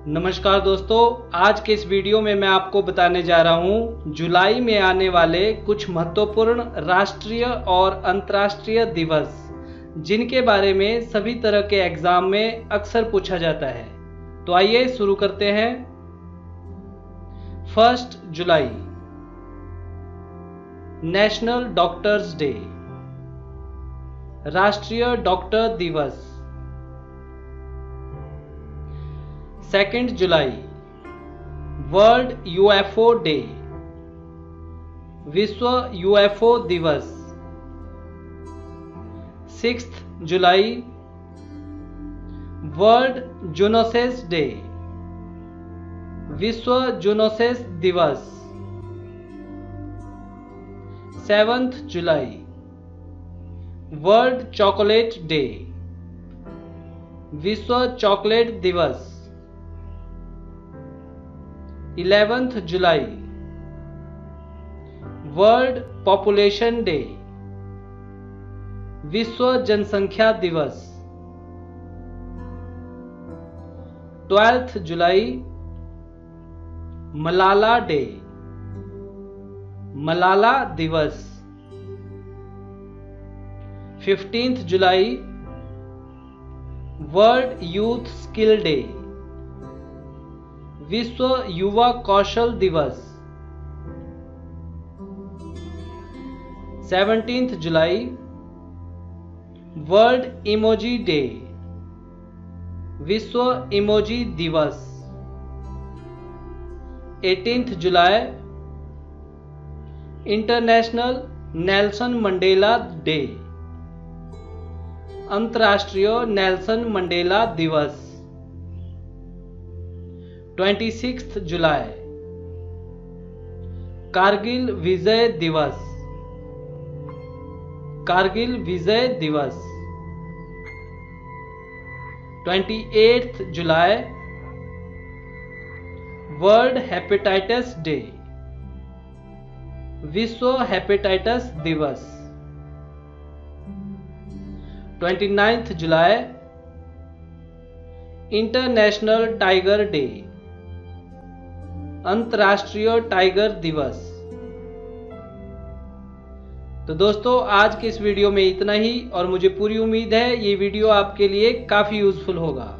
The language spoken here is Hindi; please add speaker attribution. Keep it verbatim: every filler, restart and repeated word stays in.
Speaker 1: नमस्कार दोस्तों, आज के इस वीडियो में मैं आपको बताने जा रहा हूं जुलाई में आने वाले कुछ महत्वपूर्ण राष्ट्रीय और अंतर्राष्ट्रीय दिवस जिनके बारे में सभी तरह के एग्जाम में अक्सर पूछा जाता है। तो आइए शुरू करते हैं। First July, national doctors day, राष्ट्रीय डॉक्टर दिवस। Second July, world UFO day, विश्व यूएफओ दिवस। Sixth July, world zoonosis day, विश्व जूनोसिस दिवस। Seventh July, world chocolate day, विश्व चॉकलेट दिवस। Eleventh July, world population day, विश्व जनसंख्या दिवस। Twelfth July, Malala day, Malala दिवस। Fifteenth July, world youth skill day, विश्व युवा कौशल दिवस। Seventeenth July, world emoji day, विश्व इमोजी दिवस। एटीन्थ जुलाई, इंटरनेशनल नेल्सन मंडेला डे, अंतर्राष्ट्रीय नेल्सन मंडेला दिवस। ट्वेंटी सिक्स्थ जुलाई, कारगिल विजय दिवस, कारगिल विजय दिवस। Twenty eighth July, world hepatitis day, विश्व हेपेटाइटिस दिवस। Twenty ninth July, international tiger day, अंतर्राष्ट्रीय टाइगर दिवस। तो दोस्तों, आज के इस वीडियो में इतना ही और मुझे पूरी उम्मीद है ये वीडियो आपके लिए काफी यूजफुल होगा।